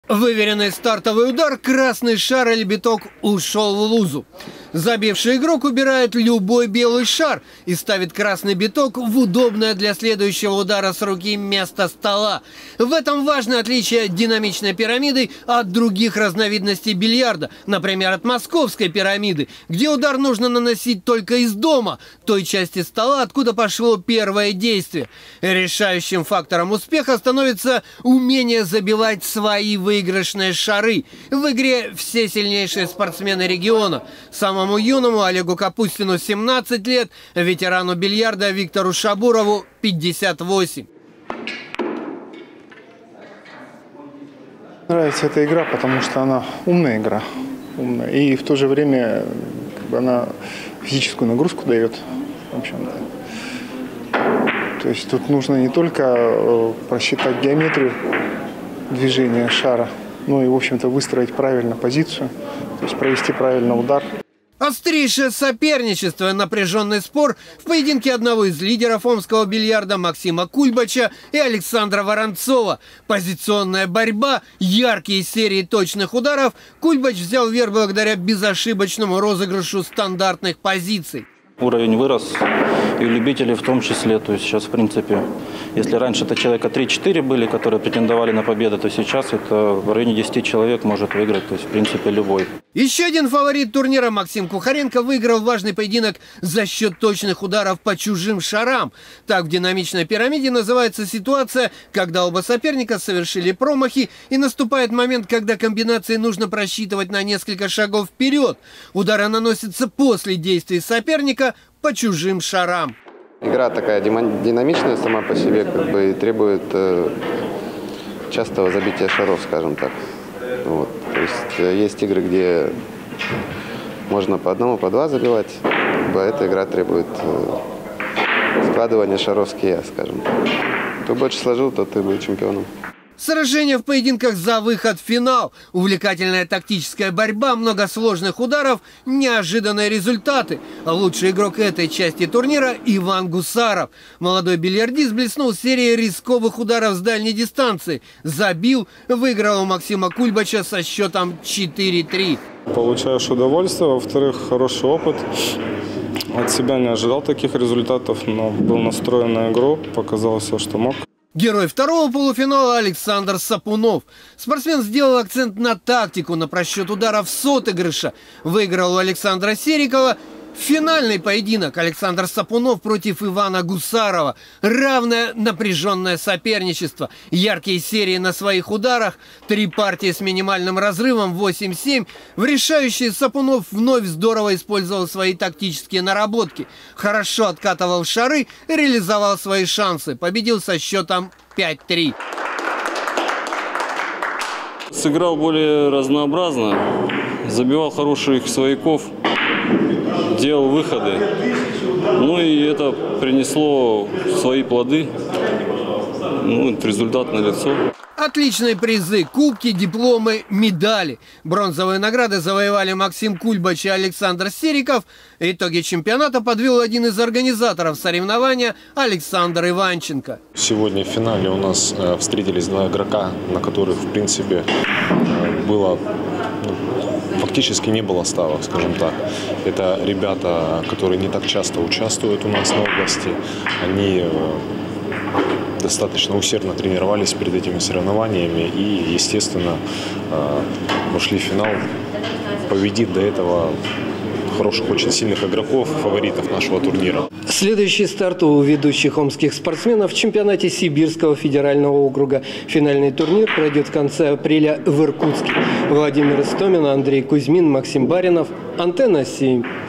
Выверенный стартовый удар, красный шар или биток ушел в лузу. Забивший игрок убирает любой белый шар и ставит красный биток в удобное для следующего удара с руки место стола. В этом важное отличие динамичной пирамиды от других разновидностей бильярда, например, от московской пирамиды, где удар нужно наносить только из дома, той части стола, откуда пошло первое действие. Решающим фактором успеха становится умение забивать свои выигрышные шары. В игре все сильнейшие спортсмены региона. Самому юному Олегу Капустину 17 лет, ветерану бильярда Виктору Шабурову 58. Нравится эта игра, потому что она умная игра. Умная. И в то же время она физическую нагрузку дает. В общем-то. То есть тут нужно не только просчитать геометрию движения шара, но и, в общем-то, выстроить правильно позицию, то есть провести правильно удар. Острейшее соперничество и напряженный спор в поединке одного из лидеров омского бильярда Максима Кульбача и Александра Воронцова. Позиционная борьба, яркие серии точных ударов. Кульбач взял верх благодаря безошибочному розыгрышу стандартных позиций. Уровень вырос, и у любителей в том числе. То есть сейчас, в принципе, если раньше это человека 3-4 были, которые претендовали на победу, то сейчас это в районе 10 человек может выиграть. То есть, в принципе, любой. Еще один фаворит турнира Максим Кухаренко выиграл важный поединок за счет точных ударов по чужим шарам. Так в динамичной пирамиде называется ситуация, когда оба соперника совершили промахи, и наступает момент, когда комбинации нужно просчитывать на несколько шагов вперед. Удары наносятся после действий соперника по чужим шарам. Игра такая динамичная сама по себе, и требует частого забития шаров, скажем так. Вот. То есть игры, где можно по одному, по два забивать, эта игра требует складывания шаров с кия, скажем так. Кто больше сложил, тот и будет чемпионом. Сражение в поединках за выход в финал. Увлекательная тактическая борьба, много сложных ударов, неожиданные результаты. Лучший игрок этой части турнира – Иван Гусаров. Молодой бильярдист блеснул серией рисковых ударов с дальней дистанции. Забил, выиграл у Максима Кульбача со счетом 4-3. Получаешь удовольствие, во-вторых, хороший опыт. От себя не ожидал таких результатов, но был настроен на игру, показал все, что мог. Герой второго полуфинала Александр Сапунов. Спортсмен сделал акцент на тактику, на просчет ударов с отыгрыша. Выиграл у Александра Серикова. Финальный поединок Александр Сапунов против Ивана Гусарова. Равное напряженное соперничество. Яркие серии на своих ударах. 3 партии с минимальным разрывом 8-7. В решающие Сапунов вновь здорово использовал свои тактические наработки. Хорошо откатывал шары, реализовал свои шансы. Победил со счетом 5-3. Сыграл более разнообразно. Забивал хороших свояков. Делал выходы, ну и это принесло свои плоды, результат налицо. Отличные призы, кубки, дипломы, медали. Бронзовые награды завоевали Максим Кульбач и Александр Сериков. Итоги чемпионата подвел один из организаторов соревнования Александр Иванченко. Сегодня в финале у нас встретились 2 игрока, на которых, в принципе, фактически не было ставок, скажем так. Это ребята, которые не так часто участвуют у нас на области. Они достаточно усердно тренировались перед этими соревнованиями и, естественно, вошли в финал, победив до этого хороших, очень сильных игроков, фаворитов нашего турнира. Следующий старт у ведущих омских спортсменов в чемпионате Сибирского федерального округа. Финальный турнир пройдет в конце апреля в Иркутске. Владимир Истомин, Андрей Кузьмин, Максим Баринов. Антенна 7.